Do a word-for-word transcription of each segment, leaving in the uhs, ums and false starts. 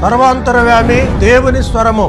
సర్వాంతరవ్యామి దేవుని స్వరము.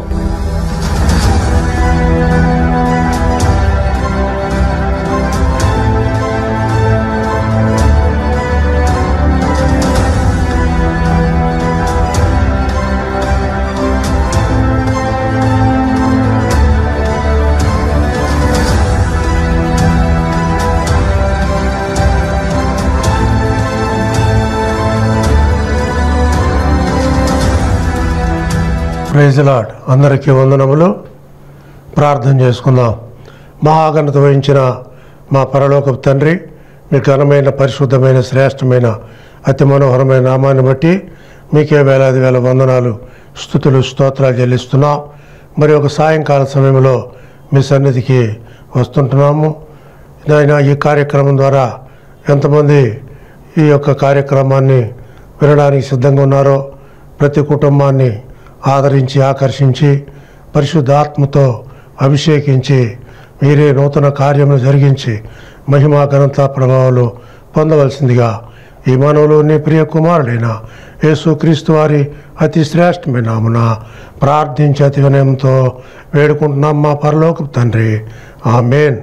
Praise lord. అందరికీ వందనములు. ప్రార్థన చేసుకుందాం. మహాఘనత వహించిన మా పరలోకపు తండ్రి, మీ ఘనమైన పరిశుద్ధమైన శ్రేష్టమైన అతి మనోహరమైన నామాన్ని బట్టి మీకే వేలాది వేల వందనాలు, స్తుతులు, స్తోత్రాలు చెల్లిస్తున్నాం. మరి ఒక సాయంకాల సమయంలో మీ సన్నిధికి వస్తుంటున్నాము. అయినా ఈ కార్యక్రమం ద్వారా ఎంతమంది ఈ యొక్క కార్యక్రమాన్ని వినడానికి సిద్ధంగా ఉన్నారో ప్రతి కుటుంబాన్ని ఆదరించి ఆకర్షించి పరిశుద్ధాత్మతో అభిషేకించి మీరే నూతన కార్యములు జరిగించి మహిమా ఘనత ప్రభావాలు పొందవలసిందిగా ఈ మానవులోని ప్రియ కుమారుడైన యేసుక్రీస్తు వారి అతి శ్రేష్టమైన నామమున ప్రార్థించి అతి వినయంతో వేడుకుంటున్నాం మా పరలోకపు తండ్రి. ఆమేన్.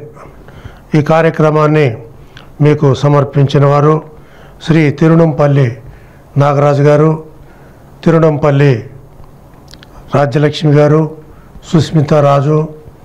ఈ కార్యక్రమాన్ని మీకు సమర్పించిన వారు శ్రీ తిరునంపల్లి నాగరాజు గారు, తిరునంపల్లి రాజ్యలక్ష్మి గారు, సుస్మిత రాజు,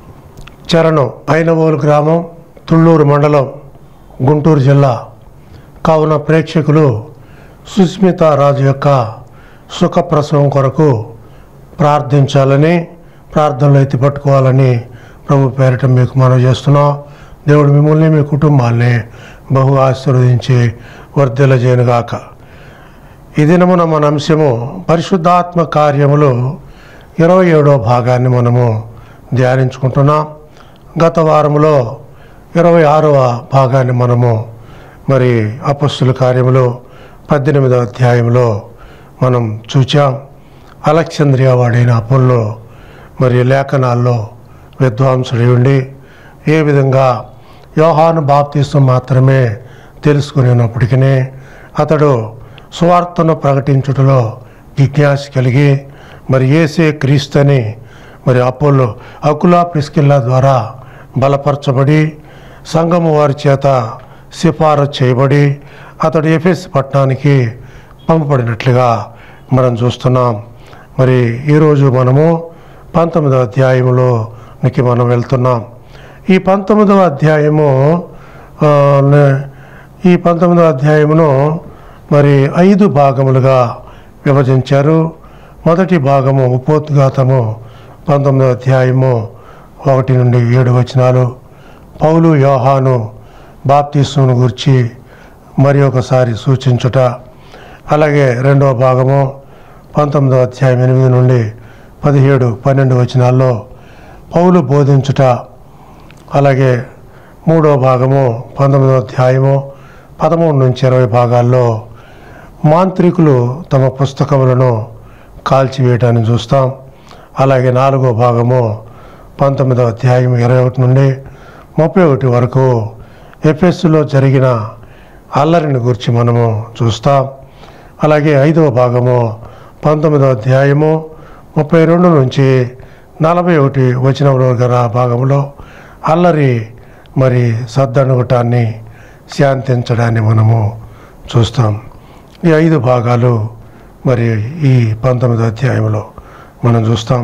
చరణం, ఐనవోలు గ్రామం, తుళ్ళూరు మండలం, గుంటూరు జిల్లా. కావున ప్రేక్షకులు సుస్మిత రాజు యొక్క సుఖప్రసవం కొరకు ప్రార్థించాలని, ప్రార్థనలు ఎత్తి పట్టుకోవాలని ప్రభు పేరిట మీకు మనవి చేస్తున్నాం. దేవుడు మిమ్మల్ని మీ కుటుంబాన్ని బహు ఆశీర్వదించి వర్ధిల్లజేయునుగాక. ఈ దినమున మన అంశము పరిశుద్ధాత్మ కార్యములు ఇరవై ఏడో భాగాన్ని మనము ధ్యానించుకుంటున్నాం. గత వారములో ఇరవై ఆరవ భాగాన్ని మనము మరి అపొస్తలుల కార్యములు పద్దెనిమిదవ అధ్యాయంలో మనం చూచాం. అలెగ్జాంద్రియా వాడైన అపోల్లో మరి లేఖనాల్లో విద్వాంసుడై ఉండి ఏ విధంగా యోహాను బాప్తిసం మాత్రమే తెలుసుకునేటప్పటికీ అతడు సువార్తను ప్రకటించుటలో జిజ్ఞాస కలిగి మరి యేసే క్రీస్తుని మరి అపోల్లో అకులా ప్రిస్కిల్లా ద్వారా బలపరచబడి సంఘము వారి చేత సిఫారసు చేయబడి అతడు ఎఫెస్ పట్టణానికి పంపబడినట్లుగా మనం చూస్తున్నాం. మరి ఈరోజు మనము పంతొమ్మిదవ అధ్యాయంలోనికి మనం వెళ్తున్నాం. ఈ పంతొమ్మిదవ అధ్యాయము ఈ పంతొమ్మిదవ అధ్యాయమును మరి ఐదు భాగములుగా విభజించారు. మొదటి భాగము ఉపోద్ఘాతము, పంతొమ్మిదవ అధ్యాయము ఒకటి నుండి ఏడు వచనాలు. పౌలు యోహాను బాప్తిస్మును గురించి మరి ఒకసారి సూచించుట. అలాగే రెండవ భాగము పంతొమ్మిదవ అధ్యాయం ఎనిమిది నుండి పదిహేడు పన్నెండు వచనాల్లో పౌలు బోధించుట. అలాగే మూడవ భాగము పంతొమ్మిదవ అధ్యాయము పదమూడు నుంచి ఇరవై భాగాల్లో మాంత్రికులు తమ పుస్తకములను కాల్చివేయటాన్ని చూస్తాం. అలాగే నాలుగో భాగము పంతొమ్మిదవ అధ్యాయం ఇరవై ఒకటి నుండి ముప్పై ఒకటి వరకు ఎఫెస్సులో జరిగిన అల్లరిని గురించి మనము చూస్తాం. అలాగే ఐదవ భాగము పంతొమ్మిదవ అధ్యాయము ముప్పై రెండు నుంచి నలభై ఒకటి వచనంలో గల భాగంలో అల్లరి మరి సద్దనుగటాన్ని శాంతించడాన్ని మనము చూస్తాం. ఈ ఐదు భాగాలు మరి ఈ పంతొమ్మిదో అధ్యాయంలో మనం చూస్తాం.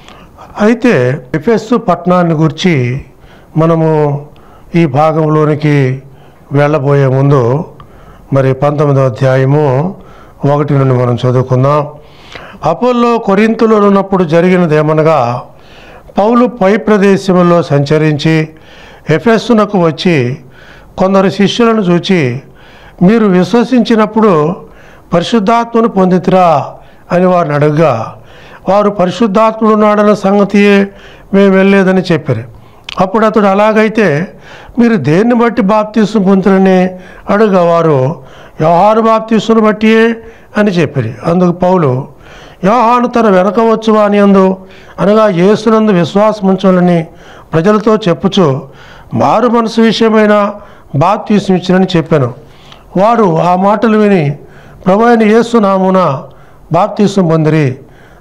అయితే ఎఫెసు పట్టణాన్ని గురించి మనము ఈ భాగంలోనికి వెళ్ళబోయే ముందు మరి పంతొమ్మిదో అధ్యాయము ఒకటి నుండి మనం చదువుకుందాం. అపోల్లో కొరింథులో ఉన్నప్పుడు జరిగినదేమనగా, పౌలు పై ప్రదేశంలో సంచరించి ఎఫెసునకు వచ్చి కొందరు శిష్యులను చూచి, మీరు విశ్వసించినప్పుడు పరిశుద్ధాత్మను పొందితిరా అని వారిని అడగగా, వారు పరిశుద్ధాత్ముడు ఉన్నాడన్న సంగతియే మేము వెళ్ళలేదని చెప్పారు. అప్పుడు అతడు, అలాగైతే మీరు దేన్ని బట్టి బాప్తీసం పొందుతారని అడుగా, వారు యోహాను బాప్తీసును బట్టియే అని చెప్పారు. అందుకు పౌలు, యోహాను తన వెనక వచ్చు అని అందు అనగా యేసునందు విశ్వాసం ఉంచాలని ప్రజలతో చెప్పుచు మారు మనసు విషయమైన బాప్తీసం ఇచ్చినని చెప్పాను. వారు ఆ మాటలు విని ప్రభు అయిన యేసు నామమున బాప్తీసం పొందిరి.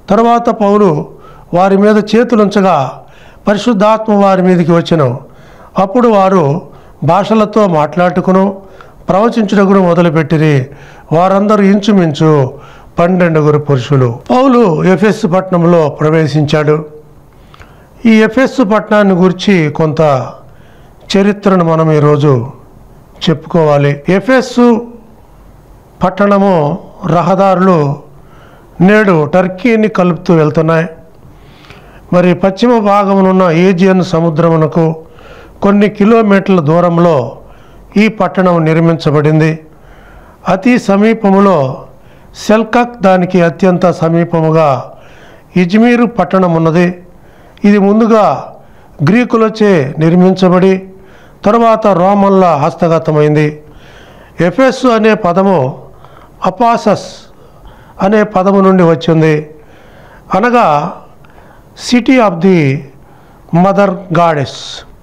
తరువాత పౌలు వారి మీద చేతులుంచగా పరిశుద్ధాత్మ వారి మీదకి వచ్చెను. అప్పుడు వారు భాషలతో మాట్లాడుకును ప్రవచించుటకును మొదలుపెట్టిరి. వారందరూ ఇంచుమించు పన్నెండుగురు పురుషులు. పౌలు ఎఫెసు పట్టణంలో ప్రవేశించాడు. ఈ ఎఫెసు పట్టణాన్ని గురించి కొంత చరిత్రను మనం ఈరోజు చెప్పుకోవాలి. ఎఫెసు పట్టణము రహదారులు నేడు టర్కీని కలుపుతూ వెళ్తున్నాయి. మరి పశ్చిమ భాగమునున్న ఏజియన్ సముద్రమునకు కొన్ని కిలోమీటర్ల దూరంలో ఈ పట్టణం నిర్మించబడింది. అతి సమీపములో సెల్కక్, దానికి అత్యంత సమీపముగా ఇజ్మీరు పట్టణం ఉన్నది. ఇది ముందుగా గ్రీకులచే నిర్మించబడి తరువాత రోమన్ల హస్తగతమైంది. ఎఫెసు అనే పదము అపాసస్ అనే పదము నుండి వచ్చింది, అనగా city of the mother goddess.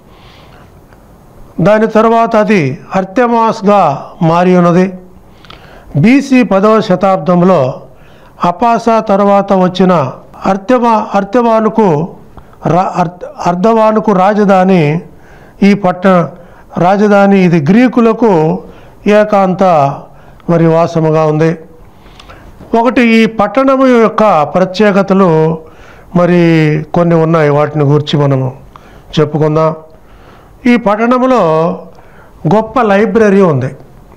దాని తర్వాత అది అర్తెమాస్గా మారి ఉన్నది. బీసీ పదవ శతాబ్దంలో అపాసా తర్వాత వచ్చిన అర్తెమా అర్తెమానుకు రా అర్ధవానుకు రాజధాని ఈ పట్టణ రాజధాని ఇది గ్రీకులకు ఏకాంత మరి వాసముగా ఉంది. ఒకటి, ఈ పట్టణము యొక్క ప్రత్యేకతలు మరి కొన్ని ఉన్నాయి, వాటిని గురించి మనము చెప్పుకుందాం. ఈ పట్టణంలో గొప్ప లైబ్రరీ ఉంది.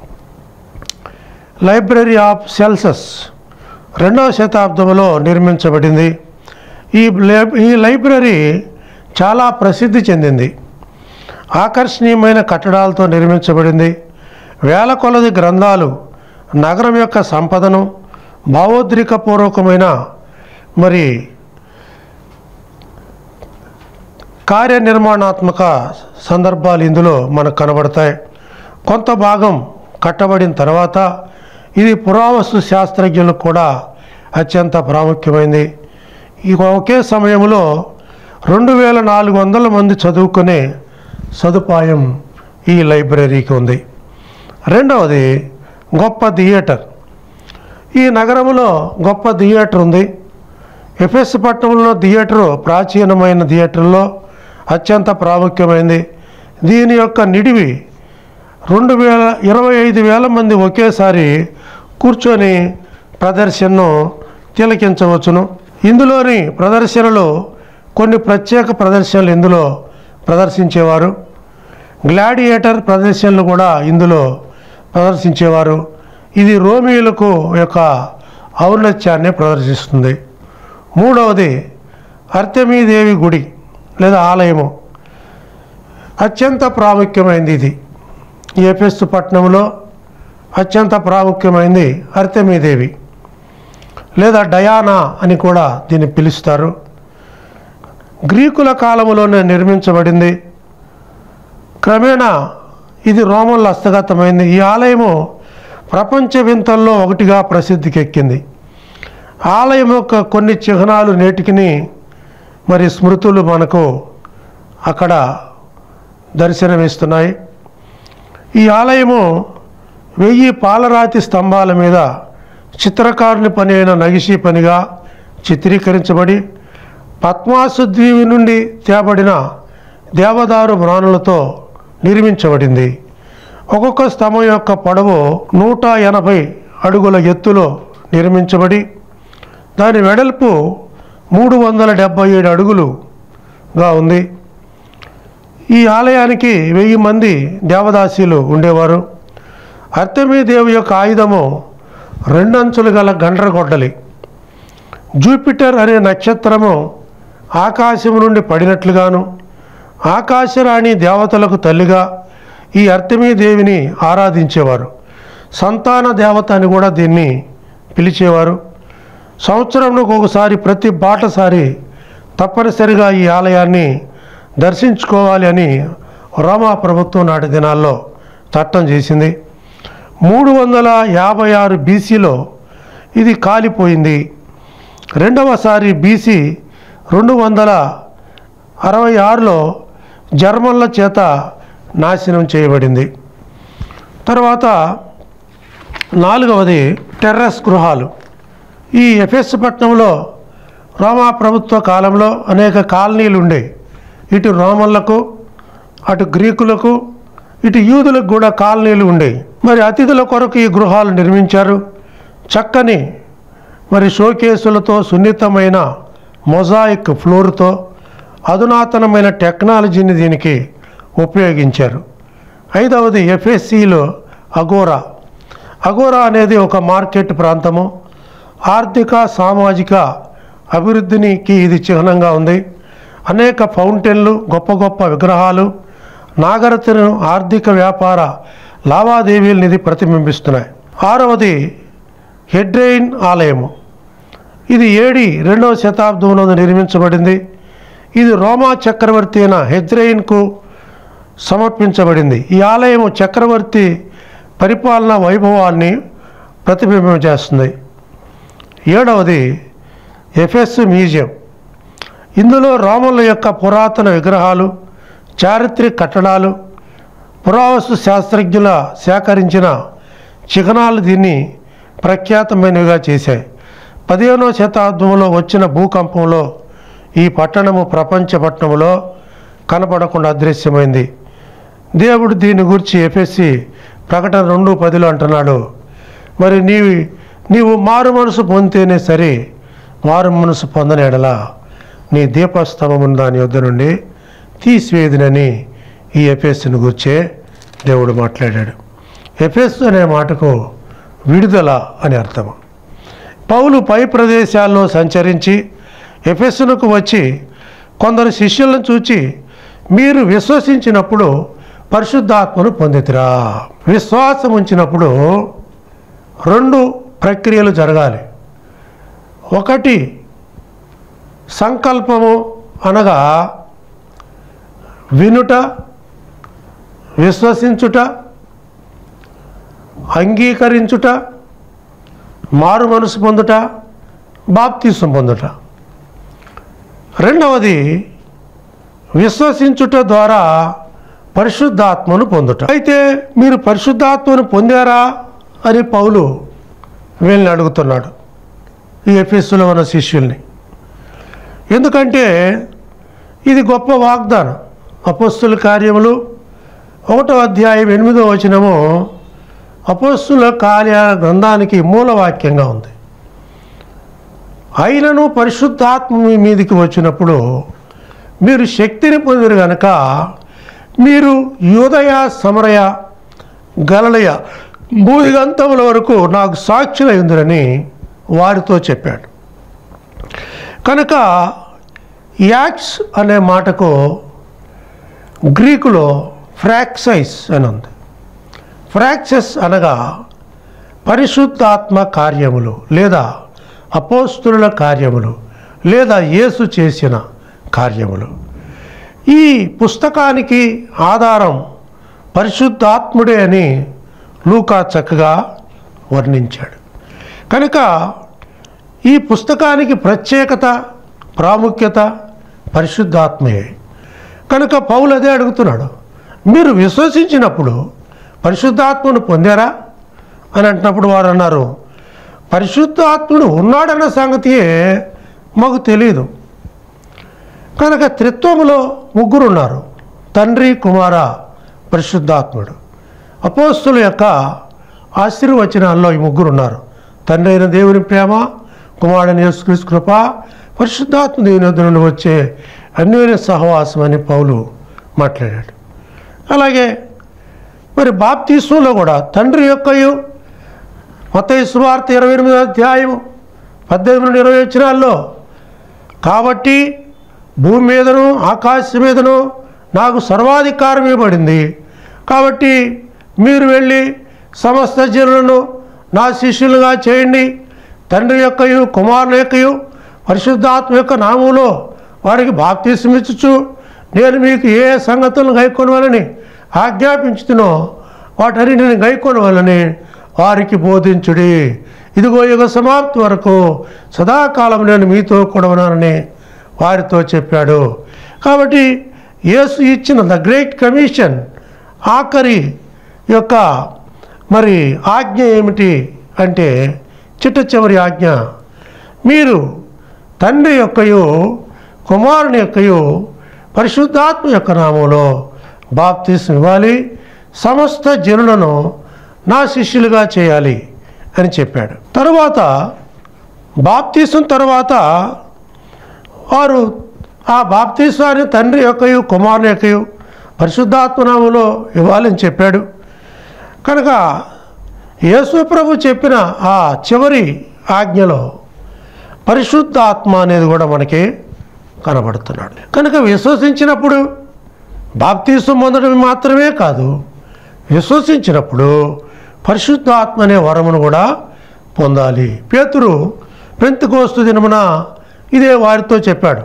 లైబ్రరీ ఆఫ్ సెల్సస్ రెండవ శతాబ్దంలో నిర్మించబడింది. ఈ ఈ లైబ్రరీ చాలా ప్రసిద్ధి చెందింది. ఆకర్షణీయమైన కట్టడాలతో నిర్మించబడింది. వేల కొలది గ్రంథాలు నగరం యొక్క సంపదను, భావోద్రికపూర్వకమైన మరి కార్యనిర్మాణాత్మక సందర్భాలు ఇందులో మనకు కనబడతాయి. కొంత భాగం కట్టబడిన తర్వాత ఇది పురావస్తు శాస్త్రజ్ఞులకు కూడా అత్యంత ప్రాముఖ్యమైంది. ఈ ఒకే సమయంలో రెండు వేల నాలుగు వందల మంది చదువుకునే సదుపాయం ఈ లైబ్రరీకి ఉంది. రెండవది గొప్ప థియేటర్. ఈ నగరంలో గొప్ప థియేటర్ ఉంది. ఎఫెసు పట్టణంలో థియేటరు ప్రాచీనమైన థియేటర్లో అత్యంత ప్రాముఖ్యమైనది. దీని యొక్క నిడివి రెండు వేల ఇరవై ఐదు వేల మంది ఒకేసారి కూర్చొని ప్రదర్శనను తిలకించవచ్చును. ఇందులోని ప్రదర్శనలు కొన్ని ప్రత్యేక ప్రదర్శనలు ఇందులో ప్రదర్శించేవారు. గ్లాడియేటర్ ప్రదర్శనలు కూడా ఇందులో ప్రదర్శించేవారు. ఇది రోమియోలకు యొక్క ఔన్నత్యాన్ని ప్రదర్శిస్తుంది. మూడవది అర్తెమీదేవి గుడి లేదా ఆలయము. అత్యంత ప్రాముఖ్యమైనది ఇది. ఎఫెసు పట్టణంలో అత్యంత ప్రాముఖ్యమైనది అర్తెమీదేవి లేదా డయానా అని కూడా దీన్ని పిలుస్తారు. గ్రీకుల కాలంలోనే నిర్మించబడింది. క్రమేణా ఇది రోమన్ల హస్తగతమైంది. ఈ ఆలయము ప్రపంచ వింతల్లో ఒకటిగా ప్రసిద్ధికెక్కింది. ఆలయం యొక్క కొన్ని చిహ్నాలు నేటికిని మరి స్మృతులు మనకు అక్కడ దర్శనమిస్తున్నాయి. ఈ ఆలయము వెయ్యి పాలరాతి స్తంభాల మీద చిత్రకారుని పని అయిన నగిషీ పనిగా చిత్రీకరించబడి పద్మాసు ద్వీపి నుండి తేబడిన దేవదారు మ్రాణులతో నిర్మించబడింది. ఒక్కొక్క స్తంభం యొక్క పొడవు నూట ఎనభై అడుగుల ఎత్తులో నిర్మించబడి దాని వెడల్పు మూడు వందల డెబ్భై ఏడు అడుగులుగా ఉంది. ఈ ఆలయానికి వెయ్యి మంది దేవదాసీలు ఉండేవారు. అర్తెమీదేవి యొక్క ఆయుధము రెండంచులు గల గండ్రగొడ్డలి. జూపిటర్ అనే నక్షత్రము ఆకాశము నుండి పడినట్లుగాను ఆకాశరాణి దేవతలకు తల్లిగా ఈ అర్తెమీదేవిని ఆరాధించేవారు. సంతాన దేవత అని కూడా దీన్ని పిలిచేవారు. సంవత్సరంలో ఒకసారి ప్రతి బాటసారి తప్పనిసరిగా ఈ ఆలయాన్ని దర్శించుకోవాలి అని రోమా ప్రభుత్వం నాటి దినాల్లో చట్టం చేసింది. మూడు వందల యాభై ఆరు బీసీలో ఇది కాలిపోయింది. రెండవసారి బీసీ రెండు వందల అరవై ఆరులో జర్మన్ల చేత నాశనం చేయబడింది. తర్వాత నాలుగవది టెర్రస్ గృహాలు. ఈ ఎఫెసు పట్టణంలో రోమా ప్రభుత్వ కాలంలో అనేక కాలనీలు ఉండేవి. ఇటు రోమన్లకు, అటు గ్రీకులకు, ఇటు యూదులకు కూడా కాలనీలు ఉండేవి. మరి అతిథుల కొరకు ఈ గృహాలు నిర్మించారు. చక్కని మరి షోకేసులతో, సున్నితమైన మొజాయిక్ ఫ్లోర్తో, అధునాతనమైన టెక్నాలజీని దీనికి ఉపయోగించారు. ఐదవది ఎఫ్ఎస్సిలో అగోరా. అగోరా అనేది ఒక మార్కెట్ ప్రాంతము. ఆర్థిక సామాజిక అభివృద్ధికి ఇది చిహ్నంగా ఉంది. అనేక ఫౌంటైన్లు, గొప్ప గొప్ప విగ్రహాలు, నాగరికతను, ఆర్థిక వ్యాపార లావాదేవీలను ఇది ప్రతిబింబిస్తున్నాయి. ఆరవది హెడ్రైన్ ఆలయము. ఇది ఏడి రెండవ శతాబ్దంలో నిర్మించబడింది. ఇది రోమా చక్రవర్తి అయిన హెడ్రైన్కు సమర్పించబడింది. ఈ ఆలయము చక్రవర్తి పరిపాలనా వైభవాన్ని ప్రతిబింబం చేస్తుంది. ఏడవది ఎఫెస్ మ్యూజియం. ఇందులో రోమన్ల యొక్క పురాతన విగ్రహాలు, చారిత్రక కట్టడాలు, పురావస్తు శాస్త్రజ్ఞుల సేకరించిన చిహ్నాలు దీన్ని ప్రఖ్యాతమైనవిగా చేశాయి. పదిహేనవ శతాబ్దంలో వచ్చిన భూకంపంలో ఈ పట్టణము ప్రపంచ పట్టణంలో కనపడకుండా అదృశ్యమైంది. దేవుడు దీని గురించి ఎఫెస్సి ప్రకటన రెండు పదిలో అంటున్నాడు, మరి నీవి నీవు మారు మనసు పొందితేనే సరే, మారు మనసు పొందని ఎడలా నీ దీపస్తంభమును దాని యొద్ద నుండి తీసివేదినని ఈ ఎఫెస్సును గుర్చే దేవుడు మాట్లాడాడు. ఎఫెస్సు అనే మాటకు విడుదల అని అర్థము. పౌలు పై ప్రదేశాల్లో సంచరించి ఎఫెస్సునకు వచ్చి కొందరు శిష్యులను చూచి, మీరు విశ్వసించినప్పుడు పరిశుద్ధాత్మను పొందితిరా. విశ్వాసం ఉంచినప్పుడు రెండు ప్రక్రియలు జరగాలి. ఒకటి సంకల్పము, అనగా వినుట, విశ్వసించుట, అంగీకరించుట, మారు మనసు పొందుట, బాప్తిసం పొందుట. రెండవది విశ్వసించుట ద్వారా పరిశుద్ధాత్మను పొందుట. అయితే మీరు పరిశుద్ధాత్మను పొందారా అని పౌలు వీళ్ళని అడుగుతున్నాడు, ఈ ఎఫెస్సులో ఉన్న శిష్యుల్ని. ఎందుకంటే ఇది గొప్ప వాగ్దానం. అపోస్తుల కార్యములు ఒకటో అధ్యాయం ఎనిమిదో వచనము అపోస్తుల కార్య గ్రంథానికి మూలవాక్యంగా ఉంది. అయినను పరిశుద్ధాత్మ మీ మీదికి వచ్చినప్పుడు మీరు శక్తిని పొందిరు గనక మీరు యూదయ, సమరయ, గలిలయ భూదిగంతముల వరకు నాకు సాక్షులైందురని వారితో చెప్పాడు. కనుక యాక్స్ అనే మాటకు గ్రీకులో ఫ్రాక్సైస్ అని ఉంది. ఫ్రాక్సెస్ అనగా పరిశుద్ధాత్మ కార్యములు, లేదా అపోస్తుల కార్యములు, లేదా యేసు చేసిన కార్యములు. ఈ పుస్తకానికి ఆధారం పరిశుద్ధాత్ముడే అని లూకా చక్కగా వర్ణించాడు. కనుక ఈ పుస్తకానికి ప్రత్యేకత, ప్రాముఖ్యత పరిశుద్ధాత్మయే. కనుక పౌలు అదే అడుగుతున్నాడు, మీరు విశ్వసించినప్పుడు పరిశుద్ధాత్మను పొందారా అని అంటున్నప్పుడు వారు అన్నారు, పరిశుద్ధాత్ముడు ఉన్నాడన్న సంగతియే మాకు తెలియదు. కనుక త్రిత్వములో ముగ్గురు ఉన్నారు, తండ్రి, కుమార, పరిశుద్ధాత్ముడు. అపోస్తుల యొక్క ఆశీర్వచనాల్లో ఈ ముగ్గురు ఉన్నారు. తండ్రి అయిన దేవుని ప్రేమ, కుమారుడైన యేసుక్రీస్తు కృప, పరిశుద్ధాత్మ దేవుని వద్ద నుండి వచ్చే అన్యోన్య సహవాసం అని పౌలు మాట్లాడాడు. అలాగే మరి బాప్తిస్మంలో కూడా తండ్రి యొక్కయు, మత్తయి సువార్త ఇరవై ఎనిమిదో అధ్యాయం పద్దెనిమిది నుండి ఇరవై వచనాల్లో, కాబట్టి భూమి మీదను ఆకాశం మీదను నాకు సర్వాధికారం ఇవ్వబడింది, కాబట్టి మీరు వెళ్ళి సమస్త జనులను నా శిష్యులుగా చేయండి, తండ్రి యొక్కయు, కుమారుని యొక్కయు, పరిశుద్ధాత్మ యొక్క నామములో వారికి బాప్తిసం ఇచ్చుచు నేను మీకు ఏ సంగతులను గైకొనవలని ఆజ్ఞాపించుతునో వాటన్నిటిని గైకొనవలని వారికి బోధించుడి. ఇదిగో యుగ సమాప్తి వరకు సదాకాలం నేను మీతో కూడా ఉన్నానని వారితో చెప్పాడు. కాబట్టి యేసు ఇచ్చిన ద గ్రేట్ కమిషన్ ఆఖరి యొక్క మరి ఆజ్ఞ ఏమిటి అంటే చిట్ట చివరి ఆజ్ఞ, మీరు తండ్రి యొక్కయు కుమారుని యొక్కయు పరిశుద్ధాత్మ యొక్క నామంలో బాప్తిస్మం ఇవ్వాలి, సమస్త జనులను నా శిష్యులుగా చేయాలి అని చెప్పాడు. తరువాత బాప్తిస్మం తర్వాత వారు ఆ బాప్తిస్మాన్ని తండ్రి యొక్కయు కుమారుని యొక్కయు పరిశుద్ధాత్మ నామంలో ఇవ్వాలని చెప్పాడు. కనుక యేసు ప్రభు చెప్పిన ఆ చివరి ఆజ్ఞలో పరిశుద్ధాత్మ అనేది కూడా మనకి కనబడుతున్నాడు. కనుక విశ్వసించినప్పుడు బాప్తిస్మం పొందడం మాత్రమే కాదు, విశ్వసించినప్పుడు పరిశుద్ధాత్మ అనే వరమును కూడా పొందాలి. పేతురు పెంతెకోస్తు దినమున ఇదే వారితో చెప్పాడు.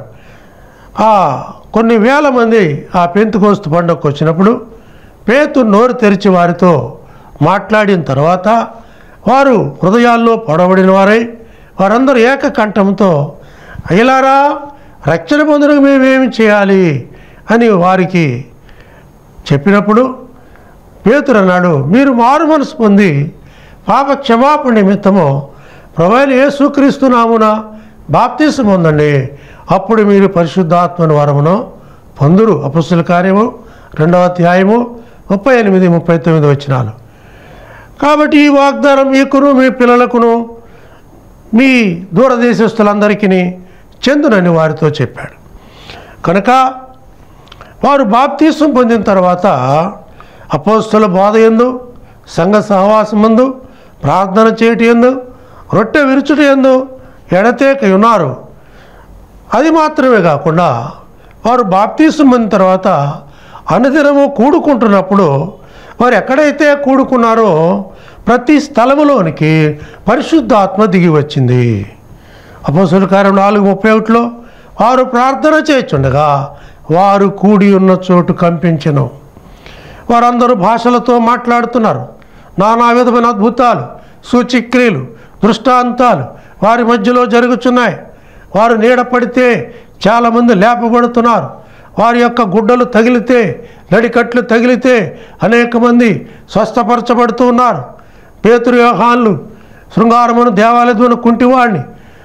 ఆ కొన్ని వేల మంది ఆ పెంతెకోస్తు పండుగకు వచ్చినప్పుడు పేతురు నోరు తెరిచి వారితో మాట్లాడిన తర్వాత వారు హృదయాల్లో పొడబడిన వారై వారందరూ ఏకకంఠంతో అయ్యలారా, రక్షణ పొందడానికి మేమేమి చేయాలి అని వారికి చెప్పినప్పుడు పేతురు అన్నాడు, మీరు మారు మనసు పొంది పాప క్షమాపణ నిమిత్తము ప్రభువైన యేసుక్రీస్తు నామున బాప్తిస్మం పొందండి, అప్పుడు మీరు పరిశుద్ధాత్మను వరమును పొందురు. అపొస్తలుల కార్యము రెండవ అధ్యాయము ముప్పై ఎనిమిది ముప్పై తొమ్మిది వచనాలు. కాబట్టి ఈ వాగ్దానం మీకును మీ పిల్లలకును మీ దూరదేశస్తులందరికీ చెందునని వారితో చెప్పాడు. కనుక వారు బాప్తిస్మం పొందిన తర్వాత అపోస్తలుల బోధ యందు, సంఘ సహవాసం యందు, ప్రార్థన చేయటి యందు, రొట్టె విరుచుట యందు ఎడతెగక ఉన్నారు. అది మాత్రమే కాకుండా వారు బాప్తిస్మం పొందిన తర్వాత అనుదినము కూడుకుంటున్నప్పుడు వారు ఎక్కడైతే కూడుకున్నారో ప్రతి స్థలములోనికి పరిశుద్ధాత్మ దిగి వచ్చింది. అపొస్తలుల కార్యం నాలుగు ముప్పై ఒకటిలో వారు ప్రార్థన చేయుచుండగా వారు కూడి ఉన్న చోటు కంపించెను. వారందరూ భాషలతో మాట్లాడుతున్నారు. నానా విధమైన అద్భుతాలు, సూచక్రియలు, దృష్టాంతాలు వారి మధ్యలో జరుగుతున్నాయి. వారు నీడ పడితే చాలామంది లేపబడుతున్నారు. వారి యొక్క గుడ్డలు తగిలితే, నడికట్లు తగిలితే అనేక మంది స్వస్థపరచబడుతూ ఉన్నారు. పేతురు యోహాన్లు శృంగారమును దేవాలయమున కుంటివాడిని,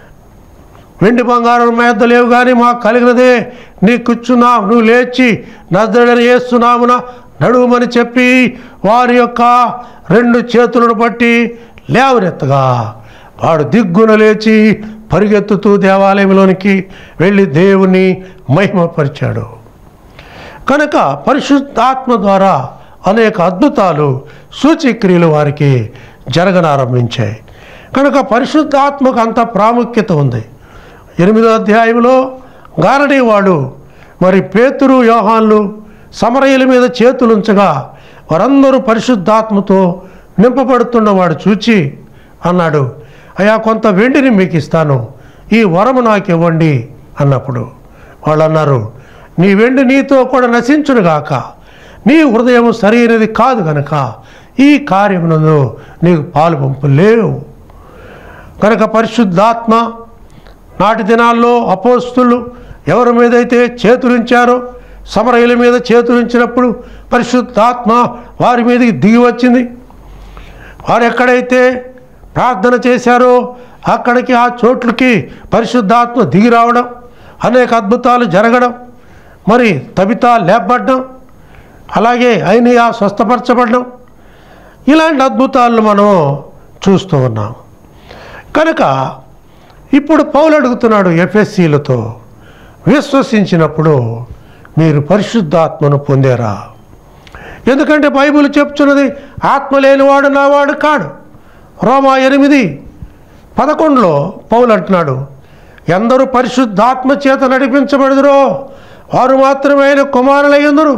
వెండి బంగారం మేద్ద లేవు కానీ మాకు కలిగినదే నీకుచ్చున్నావు, నువ్వు లేచి నజరేయుడైన యేసు నామమున నడువమని చెప్పి వారి యొక్క రెండు చేతులను బట్టి లేవనెత్తగా వాడు దిగ్గున లేచి పరిగెత్తుతూ దేవాలయంలోనికి వెళ్ళి దేవుని మహిమపరిచాడు. కనుక పరిశుద్ధాత్మ ద్వారా అనేక అద్భుతాలు, సూచక్రియలు వారికి జరగనారంభించాయి. కనుక పరిశుద్ధాత్మకు అంత ప్రాముఖ్యత ఉంది. ఎనిమిదో అధ్యాయంలో గారడీ వాడు మరి పేతురు యోహాన్లు సమరయుల మీద చేతులుంచగా వారందరూ పరిశుద్ధాత్మతో నింపబడుతున్నవాడు చూచి అన్నాడు, అయ్యా, కొంత వెండిని మీకు ఇస్తాను, ఈ వరము నాకు ఇవ్వండి అన్నప్పుడు వాళ్ళు అన్నారు, నీ వెండి నీతో కూడా నశించునుగాక, నీ హృదయం సరైనది కాదు కనుక ఈ కార్యమునందు నీకు పాలు పంపు లేవు. కనుక పరిశుద్ధాత్మ నాటి దినాల్లో అపోస్తులు ఎవరి మీదైతే చేతులుంచారో, సమరయుల మీద చేతులుంచినప్పుడు పరిశుద్ధాత్మ వారి మీదకి దిగి వచ్చింది. వారు ఎక్కడైతే ప్రార్థన చేశారో అక్కడికి, ఆ చోట్లకి పరిశుద్ధాత్మ దిగి రావడం, అనేక అద్భుతాలు జరగడం, మరి తబితా లేపబడడం, అలాగే ఐనియా స్వస్థపరచబడడం, ఇలాంటి అద్భుతాలను మనం చూస్తూ ఉన్నాం. కనుక ఇప్పుడు పౌలు అడుగుతున్నాడు ఎఫెసీలతో, విశ్వసించినప్పుడు మీరు పరిశుద్ధాత్మను పొందారా? ఎందుకంటే బైబిల్ చెప్తున్నది ఆత్మ లేనివాడు నావాడు కాడు. రోమా ఎనిమిది పదకొండులో పౌలు అంటున్నాడు, ఎందరూ పరిశుద్ధాత్మ చేత నడిపించబడుదురో వారు మాత్రమే ఆయన కుమారులయ్యందురు.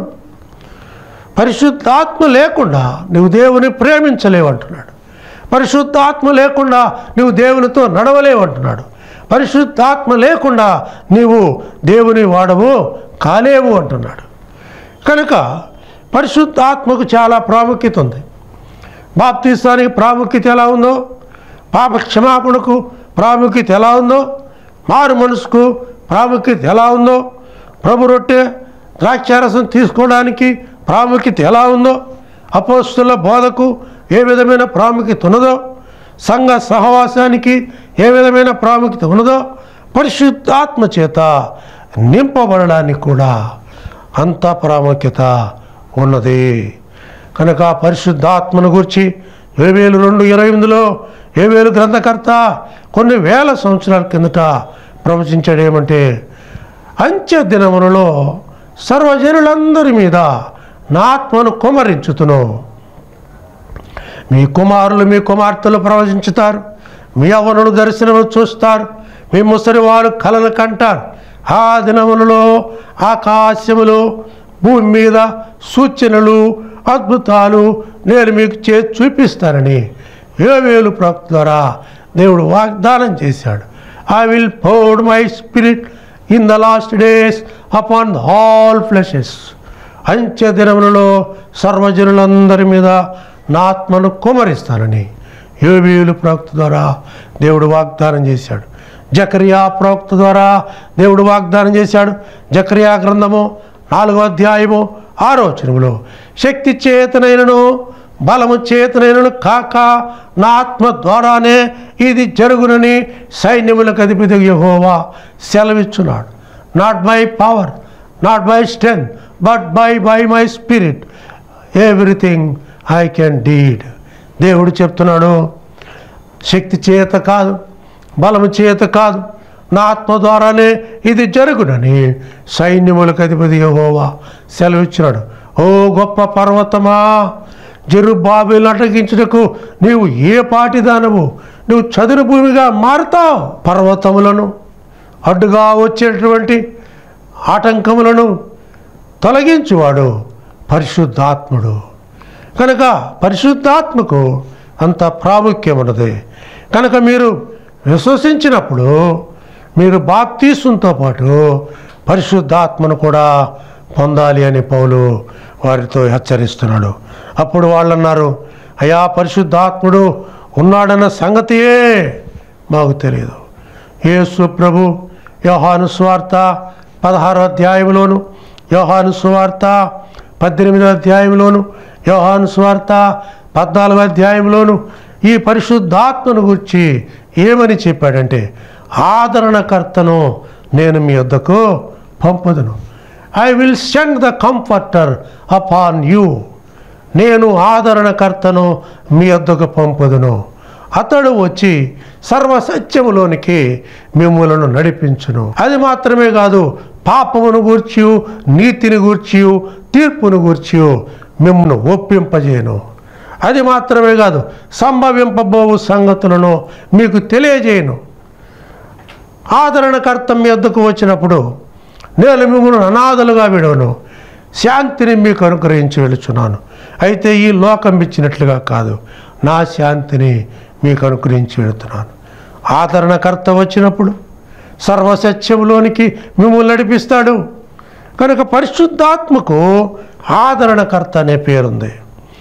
పరిశుద్ధాత్మ లేకుండా నువ్వు దేవుని ప్రేమించలేవంటున్నాడు. పరిశుద్ధాత్మ లేకుండా నువ్వు దేవునితో నడవలేవంటున్నాడు. పరిశుద్ధాత్మ లేకుండా నీవు దేవుని వాడవు కాలేవు అంటున్నాడు. కనుక పరిశుద్ధాత్మకు చాలా ప్రాముఖ్యత ఉంది. బాప్తిస్తానికి ప్రాముఖ్యత ఎలా ఉందో, పాప క్షమాపణకు ప్రాముఖ్యత ఎలా ఉందో, మారు మనసుకు ప్రాముఖ్యత ఎలా ఉందో, ప్రభు రొట్టె ద్రాక్షారసం తీసుకోవడానికి ప్రాముఖ్యత ఎలా ఉందో, అపోస్తుల బోధకు ఏ విధమైన ప్రాముఖ్యత ఉన్నదో, సంఘ సహవాసానికి ఏ విధమైన ప్రాముఖ్యత ఉన్నదో, పరిశుద్ధాత్మ చేత నింపబడడానికి కూడా అంత ప్రాముఖ్యత ఉన్నది. కనుక పరిశుద్ధాత్మను గురించి యోవేలు రెండు ఇరవై ఎనిమిదిలో యోవేలు గ్రంథకర్త కొన్ని వేల సంవత్సరాల కిందట ప్రవచించాడు ఏమంటే, అంత్య దినములలో సర్వజనులందరి మీద నా ఆత్మను కుమ్మరించుతును. మీ కుమారులు మీ కుమార్తెలు ప్రవచించుతారు, మీ యవ్వనులు దర్శనము చూస్తారు, మీ ముసలి వారు కలలు కంటారు. ఆ దినములలో ఆకాశములు భూమి మీద సూచనలు అద్భుతాలు నేను మీకు చేసి చూపిస్తానని యోవేలు ప్రవక్త ద్వారా దేవుడు వాగ్దానం చేశాడు. I will pour my spirit in the last days upon all fleshes. అంత్య దినములలో సర్వజనులందరి మీద నా ఆత్మను కుమ్మరిస్తానని యోవేలు ప్రవక్త ద్వారా దేవుడు వాగ్దానం చేశాడు. జకరియా ప్రవక్త ద్వారా దేవుడు వాగ్దానం చేశాడు. జకరియా గ్రంథము నాలుగో అధ్యాయము ఆరో వచనములో, శక్తి చేతనైనను బలము చేతనైనను కాక నా ఆత్మ ద్వారానే ఇది జరుగునని సైన్యములకు అధిపతి యెహోవా సెలవిచ్చున్నాడు. Not by power, not by strength, but by by my spirit everything I can deed. దేవుడు చెప్తున్నాడు, శక్తి చేత కాదు, బలము చేత కాదు, నా ఆత్మ ద్వారానే ఇది జరుగునని సైన్యములకు అధిపతి యెహోవా సెలవిచ్చినాడు. ఓ గొప్ప పర్వతమా, జెరుబ్బాబెలు అటగించుటకు నీవు ఏ పాటిదానవు, నువ్వు చదును భూమిగా మారుతావు. పర్వతములను అడ్డుగా వచ్చేటువంటి ఆటంకములను తొలగించువాడు పరిశుద్ధాత్ముడు. కనుక పరిశుద్ధాత్మకు అంత ప్రాముఖ్యం ఉన్నది. కనుక మీరు విశ్వసించినప్పుడు మీరు బాప్తీసంతో పాటు పరిశుద్ధాత్మను కూడా పొందాలి అని పౌలు వారితో హెచ్చరిస్తున్నాడు. అప్పుడు వాళ్ళు అన్నారు, అయ్యా పరిశుద్ధాత్ముడు ఉన్నాడన్న సంగతియే మాకు తెలియదు. యేసు ప్రభు యోహాను సువార్త పదహారో అధ్యాయంలోను, యోహాను సువార్త పద్దెనిమిదో అధ్యాయంలోను, యోహాను సువార్త పద్నాలుగో అధ్యాయంలోను ఈ పరిశుద్ధాత్మను గురించి ఏమని చెప్పాడంటే, ఆదరణకర్తను నేను మీ వద్దకు పంపదును. I will send the comforter upon you. నేను ఆదరణకర్తను మీ వద్దకు పంపదును. అతడు వచ్చి సర్వసత్యములోనికి మిమ్ములను నడిపించును. అది మాత్రమే కాదు, పాపమును గూర్చి నీతిని గూర్చి తీర్పును గూర్చి మిమ్మల్ని ఒప్పింపజేయను. అది మాత్రమే కాదు, సంభవింపబోవు సంగతులను మీకు తెలియజేయను. ఆదరణకర్త మీ వద్దకు వచ్చినప్పుడు నేను మిమ్మల్ని అనాథలుగా విడవను, శాంతిని మీకు అనుగ్రహించి వెళుచున్నాను. అయితే ఈ లోకం ఇచ్చినట్లుగా కాదు, నా శాంతిని మీకు అనుగ్రహించి వెళుతున్నాను. ఆదరణకర్త వచ్చినప్పుడు సర్వసత్యములోనికి మిమ్మల్ని నడిపిస్తాడు. కనుక పరిశుద్ధాత్మకు ఆదరణకర్త అనే పేరుంది.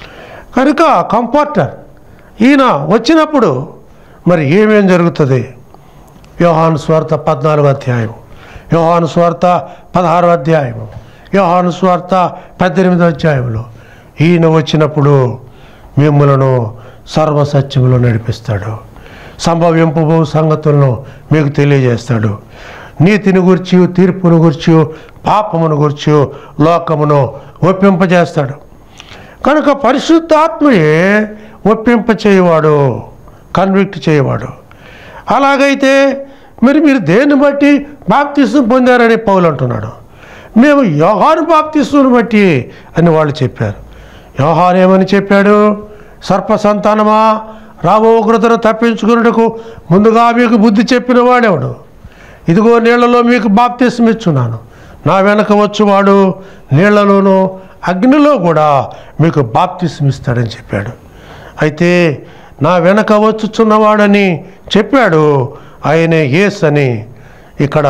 కనుక కంఫర్టర్ ఈయన వచ్చినప్పుడు మరి ఏమేం జరుగుతుంది? యోహాను సువార్త పద్నాలుగో అధ్యాయం, యోహాను సువార్త పదహారో అధ్యాయము, యోహాను సువార్త పద్దెనిమిదో అధ్యాయంలో ఈయన వచ్చినప్పుడు మిమ్మలను సర్వసత్యములో నడిపిస్తాడు. సంభవింపబో సంగతులను మీకు తెలియజేస్తాడు. నీతిని గురించి, తీర్పును గురించి, పాపమును గురించి లోకమును ఒప్పింపజేస్తాడు. కనుక పరిశుద్ధాత్మయే ఒప్పింప చేయవాడు, కన్విక్ట్ చేయవాడు. అలాగైతే మరి మీరు దేన్ని బట్టి బాప్తిసం పొందారని పౌలు అంటున్నాడు. మేము యోహాను బాప్తిస్మును బట్టి అని వాళ్ళు చెప్పారు. యోహాను ఏమని చెప్పాడు? సర్ప సంతానమా, రాబో ఉగ్రతను తప్పించుకున్నట్టుకు ముందుగా మీకు బుద్ధి చెప్పిన వాడేవాడు. ఇదిగో నీళ్లలో మీకు బాప్తిసం ఇచ్చున్నాను, నా వెనక వచ్చువాడు నీళ్లలోనూ అగ్నిలో కూడా మీకు బాప్తిసం ఇస్తాడని చెప్పాడు. అయితే నా వెనక వచ్చుచున్నవాడని చెప్పాడు, ఆయనే యేసు అని ఇక్కడ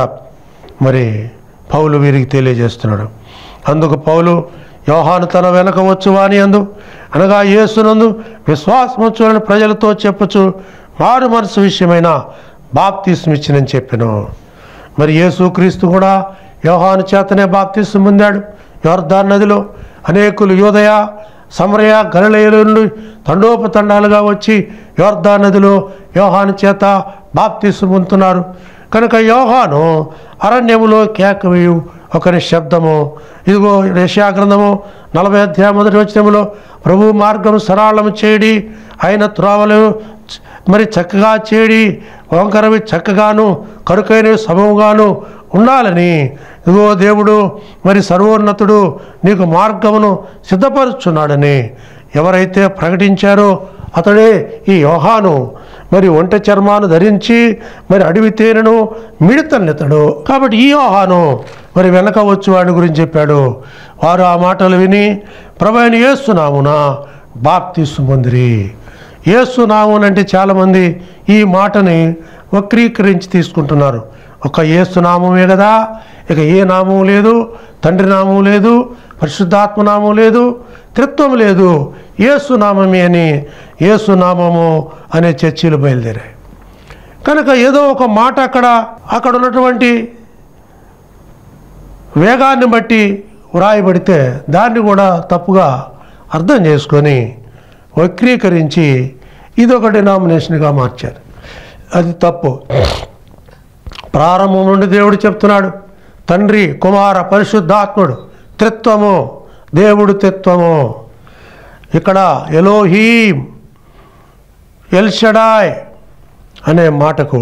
మరి పౌలు వీరికి తెలియజేస్తున్నాడు. అందుకు పౌలు యోహాను తన వెనక వచ్చువాని అందు అనగా యేసునందు విశ్వాసముంచుని ప్రజలతో చెప్పచ్చు మారు మనసు విషయమైన బాప్తిసం ఇచ్చినని చెప్పాను. మరి యేసుక్రీస్తు కూడా యోహాను చేతనే బాప్తిసం పొందాడు. యోర్దాను నదిలో అనేకులు యూదయ, సమరయ, గలిలయ నుండి తండోపతండాలుగా వచ్చి యోర్దాను నదిలో యోహాను చేత బాప్తిసం పొందుతున్నారు. కనుక యోహాను అరణ్యములో కేకవేయు ఒకరి శబ్దము, ఇదిగో యెషయా గ్రంథము నలభై అధ్యాయం మొదటి వచనములో ప్రభు మార్గం సరళము చేయడి, ఆయన త్రోవలు మరి చక్కగా చేయడి, వంకరవి చక్కగాను కరుకైనవి సమముగాను ఉండాలని ఇదిగో దేవుడు మరి సర్వోన్నతుడు నీకు మార్గమును సిద్ధపరుచున్నాడని ఎవరైతే ప్రకటించారో అతడే ఈ యోహాను. మరి ఒంటె చర్మాను ధరించి మరి అడవి తేనెను మిడతలెత్తడు. కాబట్టి ఈ యోహాను మరి వెనక వచ్చి వాడి గురించి చెప్పాడు. వారు ఆ మాటలు విని ప్రభువైన యేసు నామమున బాప్తిస్మము పొందిరి. యేసు నామమున అంటే చాలామంది ఈ మాటని వక్రీకరించి తీసుకుంటున్నారు. ఒక యేసు నామమే కదా, ఇక ఏ నామం లేదు, తండ్రి నామం లేదు, పరిశుద్ధాత్మ నామం లేదు, త్రిత్వం లేదు, యేసు నామమే అని యేసు నామము అనే చర్చలు బయలుదేరాయి. కనుక ఏదో ఒక మాట అక్కడ అక్కడ ఉన్నటువంటి వేగాన్ని బట్టి వ్రాయబడితే దాన్ని కూడా తప్పుగా అర్థం చేసుకొని వక్రీకరించి ఇదొక డినామినేషన్గా మార్చారు. అది తప్పు. ప్రారంభం నుండి దేవుడు చెప్తున్నాడు, తండ్రి కుమార పరిశుద్ధాత్ముడు త్రిత్వము, దేవుడు త్రిత్వము. ఇక్కడ ఎలోహీం ఎల్ షడాయ్ అనే మాటకు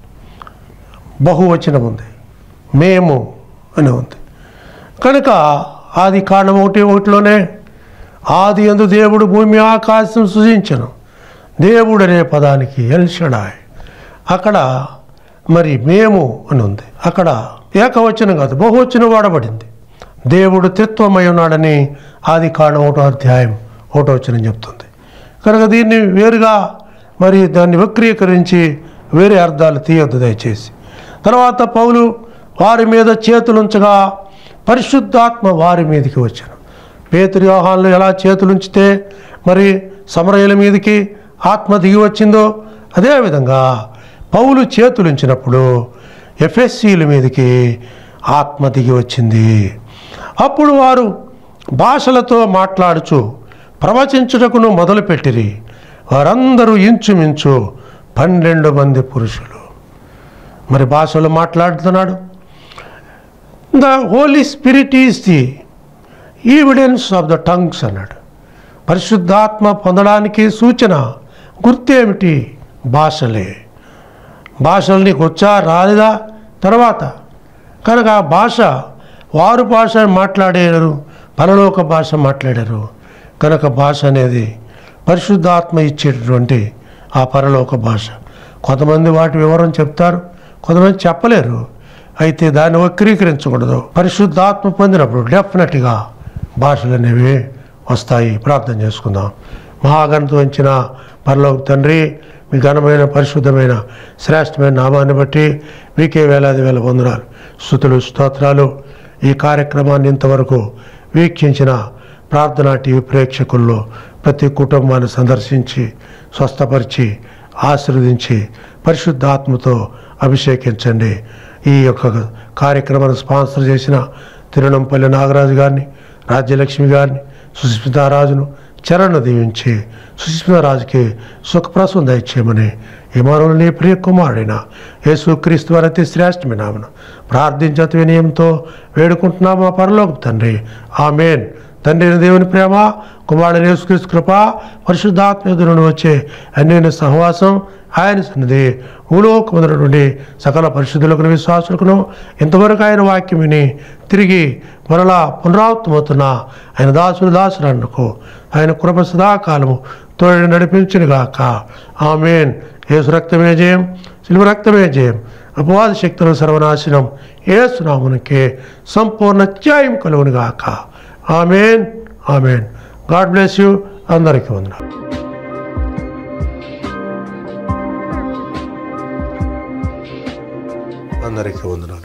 బహువచనం ఉంది, మేము అని ఉంది. కనుక ఆది కాండం ఒకటి ఒకటిలోనే ఆది యందు దేవుడు భూమి ఆకాశం సృజించను, దేవుడు అనే పదానికి ఎల్ షడాయ్, అక్కడ మరి మేము అని ఉంది. అక్కడ ఏకవచనం కాదు బహువచనం వాడబడింది. దేవుడు త్రిత్వమై ఉన్నాడని ఆది కాండం ఒకటో అధ్యాయం ఒకటో వచనం చెప్తుంది. కనుక దీన్ని వేరుగా మరి దాన్ని వక్రీకరించి వేరే అర్థాలు తీయొద్దు దయచేసి. తర్వాత పౌలు వారి మీద చేతులుంచగా పరిశుద్ధాత్మ వారి మీదకి వచ్చాను. పేతురు యోహానులు ఎలా చేతులుంచితే మరి సమరయుల మీదకి ఆత్మ దిగి వచ్చిందో అదేవిధంగా పౌలు చేతులుంచినప్పుడు ఎఫెసీల మీదకి ఆత్మ దిగి వచ్చింది. అప్పుడు వారు భాషలతో మాట్లాడుచు ప్రవచించుటకును మొదలుపెట్టిరి. వారందరూ ఇంచుమించు పన్నెండు మంది పురుషులు. మరి భాషలు మాట్లాడుతున్నాడు. The holy spirit is the evidence of the tongues అన్నాడు. పరిశుద్ధాత్మ పొందడానికి సూచన గుర్తేమిటి? భాషలే. భాషలు నీకు వచ్చా రాలేదా తర్వాత. కనుక ఆ భాష వారు భాష మాట్లాడారు, పరలోక భాష మాట్లాడారు. కనుక భాష అనేది పరిశుద్ధాత్మ ఇచ్చేటటువంటి ఆ పరలోక భాష. కొంతమంది వాటి వివరం చెప్తారు, కొంతమంది చెప్పలేరు. అయితే దాన్ని వక్రీకరించకూడదు. పరిశుద్ధాత్మ పొందినప్పుడు డెఫినెట్గా భాషలు అనేవి వస్తాయి. ప్రార్థన చేసుకుందాం. మహాగణతో వంచిన పరలోక తండ్రి, మీ ఘనమైన పరిశుద్ధమైన శ్రేష్టమైన నామాన్ని బట్టి మీకే వేలాది వేల వందనాలు, స్తుతులు, స్తోత్రాలు. ఈ కార్యక్రమాన్ని ఇంతవరకు వీక్షించిన ప్రార్థనా టీవీ ప్రేక్షకుల్లో ప్రతి కుటుంబాన్ని సందర్శించి స్వస్థపరిచి ఆశీర్వదించి పరిశుద్ధాత్మతో అభిషేకించండి. ఈ యొక్క కార్యక్రమాన్ని స్పాన్సర్ చేసిన తిరునంపల్లి నాగరాజు గారిని, రాజ్యలక్ష్మి గారిని, సుస్మితారాజును చరణ్ దీవించి సుస్మితారాజుకి సుఖప్రసవం దయచేయమని ఇమానుయేలు నీ ప్రియ కుమారుడైన యేసుక్రీస్తు వారి అతి శ్రేష్టమైన నామమున ప్రార్థించే వినయంతో వేడుకుంటున్నాము మా పరలోకపు తండ్రి. ఆమేన్. తండ్రి అయిన దేవుని ప్రేమ, కుమారుడైన యేసుక్రీస్తు కృప, పరిశుద్ధాత్మ ఎదురు నుండి వచ్చే అన్యోన్య సహవాసం, ఆయన సన్నిధి భూలోకముందు నుండి సకల పరిశుద్ధులకు విశ్వాసులకును ఇంతవరకు ఆయన వాక్యం విని తిరిగి మరలా పునరావృతమవుతున్న ఆయన దాసులు దాసులకు ఆయన కృప సదాకాలము తోడు నడిపించునుగాక. ఆమేన్. యేసు రక్తమే జయం, శిలువ రక్తమే జయం. అపవాద శక్తుల సర్వనాశనం యేసు నామమునకే సంపూర్ణ త్యాయం కలుగునుగాక. ఆమేన్. ఆమేన్. God bless you. అందరికీ వందనాలు. అందరికీ వందనాలు.